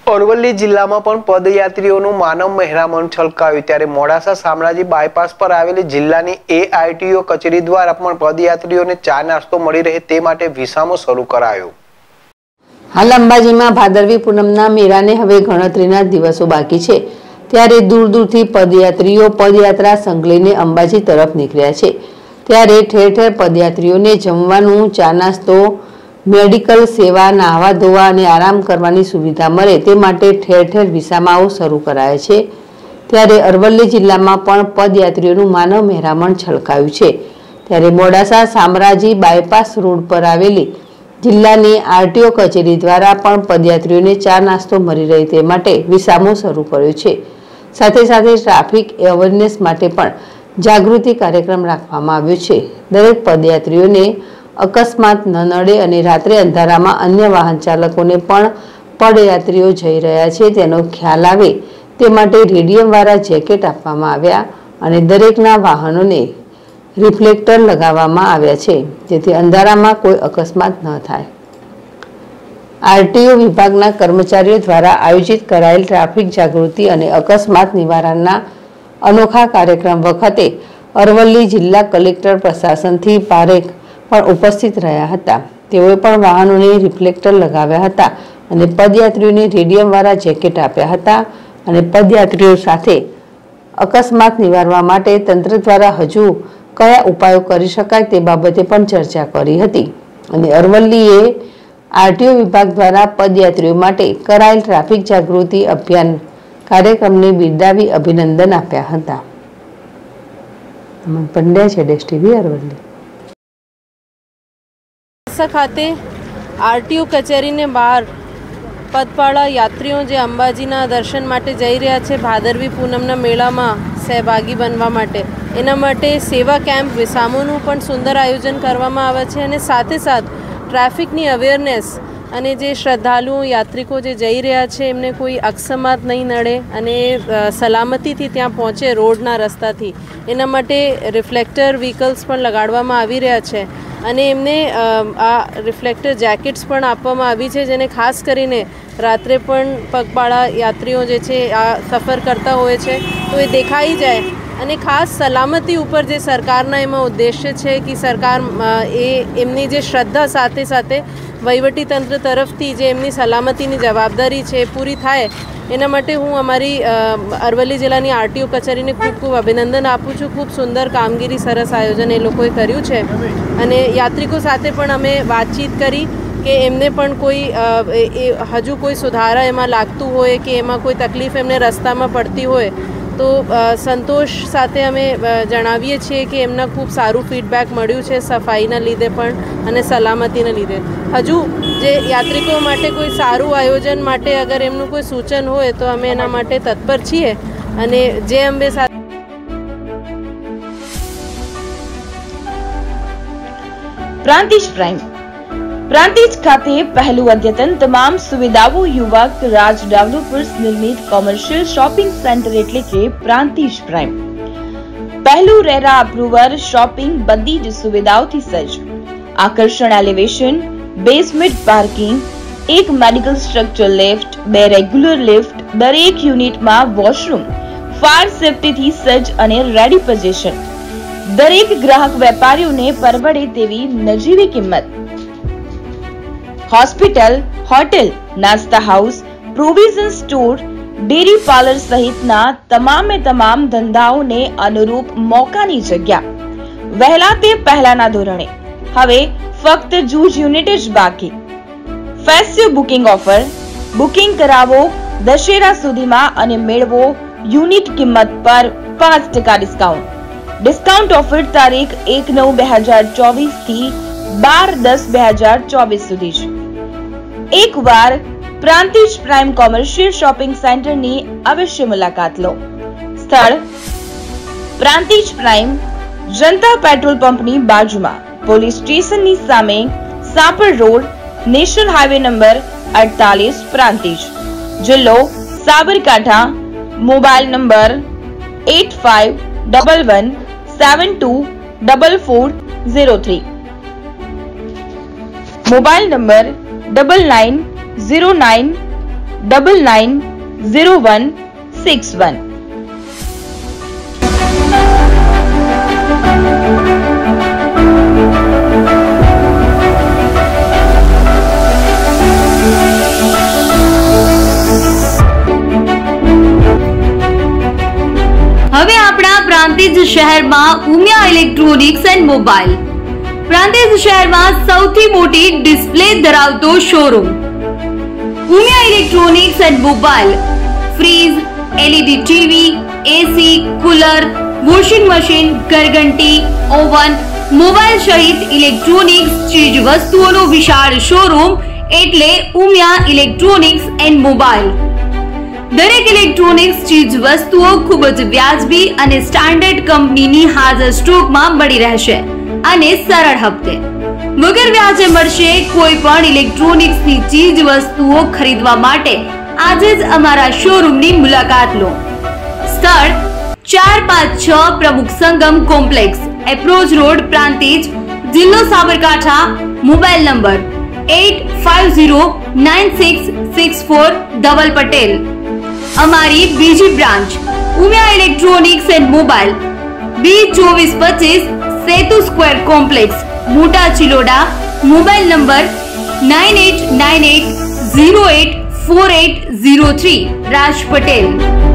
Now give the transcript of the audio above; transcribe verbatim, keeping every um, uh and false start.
અરવલ્લી જિલ્લામાં પણ પદયાત્રીઓનું માનવ મહેરામણ છલકાયું ત્યારે મોડાસા શામળાજી બાયપાસ પર આવેલી જિલ્લાની એઆરટીઓ કચેરી દ્વારા પણ પદયાત્રીઓને ચા નાસ્તો મળી રહે તે માટે વિસામો શરૂ કરાયો। હાલ અંબાજીમાં ભાદરવી પૂનમના મેળાને હવે ગણતરીના દિવસો બાકી છે ત્યારે દૂર દૂરથી પદયાત્રીઓ પદયાત્રા સંઘ લઈને અંબાજી તરફ નીકળ્યા છે ત્યારે ઠેર ઠેર પદયાત્રીઓને જમવાનું ચા નાસ્તો મેડિકલ સેવા નાહવા ધોવા અને આરામ કરવાની સુવિધા મળે તે માટે ઠેર ઠેર વિસામાઓ શરૂ કરાયા છે ત્યારે અરવલ્લી જિલ્લામાં પણ પદયાત્રીઓનું માનવ મહેરામણ છલકાયું છે ત્યારે મોડાસા શામળાજી બાયપાસ રોડ પર આવેલી જિલ્લાની આરટીઓ કચેરી દ્વારા પણ પદયાત્રીઓને ચા નાસ્તો મળી રહે તે માટે વિસામો શરૂ કર્યો છે સાથે સાથે ટ્રાફિક અવેરનેસ માટે પણ જાગૃતિ કાર્યક્રમ રાખવામાં આવ્યો છે। દરેક પદયાત્રીઓને અકસ્માત ન નડે અને રાત્રે અંધારામાં અન્ય વાહન ચાલકોને પણ પદયાત્રીઓ જઈ રહ્યા છે તેનો ખ્યાલ આવે તે માટે રેડિયમવાળા જેકેટ આપવામાં આવ્યા અને દરેકના વાહનોને રિફ્લેક્ટર લગાવવામાં આવ્યા છે જેથી અંધારામાં કોઈ અકસ્માત ન થાય। આરટીઓ વિભાગના કર્મચારીઓ દ્વારા આયોજિત કરાયેલ ટ્રાફિક જાગૃતિ અને અકસ્માત નિવારણના અનોખા કાર્યક્રમ વખતે અરવલ્લી જિલ્લા કલેક્ટર પ્રશાસનથી પારેખ પણ ઉપસ્થિત રહ્યા હતા। તેઓએ પણ વાહનોને રિફ્લેક્ટર લગાવ્યા હતા અને પદયાત્રીઓને રેડિયમવાળા જેકેટ આપ્યા હતા અને પદયાત્રીઓ સાથે અકસ્માત નિવારવા માટે તંત્ર દ્વારા હજુ કયા ઉપાયો કરી શકાય તે બાબતે પણ ચર્ચા કરી હતી અને અરવલ્લીએ આરટીઓ વિભાગ દ્વારા પદયાત્રીઓ માટે કરાયેલ ટ્રાફિક જાગૃતિ અભિયાન કાર્યક્રમને બિરદાવી અભિનંદન આપ્યા હતા। અમન પંડ્યા છે ડેશ ટીવી અરવલ્લી। ખાતે આરટીઓ કચેરીને બહાર પદપાળા યાત્રીઓ જે અંબાજીના દર્શન માટે જઈ રહ્યા છે ભાદરવી પૂનમના મેળામાં સહભાગી બનવા માટે એના માટે સેવા કેમ્પ વિસામોનું પણ સુંદર આયોજન કરવામાં આવે છે અને સાથે સાથ ટ્રાફિકની અવેરનેસ અને જે શ્રદ્ધાળુઓ યાત્રિકો જે જઈ રહ્યા છે એમને કોઈ અકસ્માત નહીં નડે અને સલામતીથી ત્યાં પહોંચે રોડના રસ્તાથી એના માટે રિફ્લેક્ટર વ્હીકલ્સ પણ લગાડવામાં આવી રહ્યા છે અને એમને આ રિફ્લેક્ટર જેકેટ્સ પણ આપવામાં આવી છે જેને ખાસ કરીને રાત્રે પણ પગપાળા યાત્રીઓ જે છે આ સફર કરતા હોય છે તો એ દેખાઈ જાય અને ખાસ સલામતી ઉપર જે સરકારના એમાં ઉદ્દેશ્ય છે કે સરકાર એ એમની જે શ્રદ્ધા સાથે સાથે વહીવટીતંત્ર તરફથી જે એમની સલામતીની જવાબદારી છે એ પૂરી થાય એના માટે હું અમારી અરવલ્લી જિલ્લાની આરટીઓ કચેરીને ખૂબ ખૂબ અભિનંદન આપું છું। ખૂબ સુંદર કામગીરી સરસ આયોજન એ લોકોએ કર્યું છે અને યાત્રિકો સાથે પણ અમે વાતચીત કરી કે એમને પણ કોઈ હજુ કોઈ સુધારા એમાં લાગતું હોય કે એમાં કોઈ તકલીફ એમને રસ્તામાં પડતી હોય તો સંતોષ સાથે અમે જણાવીએ છીએ કે એમના ખૂબ સારું ફીડબેક મળ્યું છે સફાઈના લીધે પણ અને સલામતીના લીધે। હજુ જે યાત્રિકો માટે કોઈ સારું આયોજન માટે અગર એમનું કોઈ સૂચન હોય તો અમે એના માટે તત્પર છીએ અને જે અંબે સાથે પ્રાંતિજ પ્રાઇમ પ્રાંતિજ ખાતે પહેલું અદ્યતન તમામ સુવિધાઓ યુવક રાજ ડેવલપર્સ નિર્મિત કોમર્શિયલ શોપિંગ સેન્ટર એટલે કે પ્રાંતિજ પ્રાઇમ પહેલું રેરા અપ્રુવર શોપિંગ બધી જ સુવિધાઓથી સજ્જ આકર્ષણ એલિવેશન બેઝમેન્ટ પાર્કિંગ એક મેડિકલ સ્ટ્રક્ચર લિફ્ટ બે રેગ્યુલર લિફ્ટ દરેક યુનિટમાં વોશરૂમ ફાયર સેફ્ટીથી સજ્જ અને રેડી પોઝિશન દરેક ગ્રાહક વેપારીઓને પરવડે તેવી નજીવી કિંમત હોસ્પિટલ હોટેલ નાસ્તા house provision store dairy parlour સહિતના તમામે તમામ ધંધાઓને અનુરૂપ મોકાની જગ્યા વહેલા તે પહેલાના ધોરણે હવે ફક્ત જૂજ યુનિટ જ બાકી ફેસ્ટિવ બુકિંગ ઓફર બુકિંગ કરાવો દશેરા સુધીમાં અને મેળવો યુનિટ કિંમત પર પાંચ ટકા ડિસ્કાઉન્ટ ડિસ્કાઉન્ટ ઓફર તારીખ એક નવ બે હજાર ચોવીસ થી બાર દસ બે હજાર ચોવીસ સુધી છે। એકવાર પ્રાંતિજ પ્રાઇમ કોમર્શિયલ શોપિંગ સેન્ટરની અવશ્ય મુલાકાત લો। સ્થળ પ્રાંતિજ પ્રાઇમ જનતા પેટ્રોલ પંપની બાજુમાં પોલીસ સ્ટેશનની સામે Sapar road national highway number અડતાલીસ પ્રાંતિજ જિલ્લો Sabarkantha mobile number eight five double one seven two double four zero three mobile number double nine zero nine double nine zero one six one. હવે આપણા પ્રાંતિજ શહેરમાં Umiya electronics and mobile. Prantij શહેરમાં સૌથી મોટી display ધરાવતો showroom Umiya electronics and mobile. Fridge, LED TV, AC, cooler, washing machine, ઘરઘંટી, oven, mobile સહિત electronics ચીજ વસ્તુઓનો વિશાળ શોરૂમ એટલે ઉમિયા ઇલેક્ટ્રોનિક્સ એન્ડ મોબાઈલ. દરેક ઇલેક્ટ્રોનિક્સ ચીજ વસ્તુઓ ખૂબ જ વ્યાજબી અને સ્ટાન્ડર્ડ કંપનીની હાજર સ્ટોકમાં મળી રહેશે અને સરળ હપ્તે વગર વ્યાજે મળશે. કોઈ પણ ઇલેક્ટ્રોનિક્સની ચીજ વસ્તુઓ ખરીદવા માટે આજે જ અમારા શોરૂમની મુલાકાત લો. સ્થળ ચાર પાંચ છ Pramukh Sangam complex, approach road, Prantij, જિલ્લો Sabarkantha. Mobile number eight five zero nine six six four Dhaval Patel. અમારી બીજી branch Umiya electronics and mobile, B ચોવીસ પચીસ Setu square complex, Mota Chiloda. Mobile number nine eight nine eight zero eight four eight zero three. Raj Patel.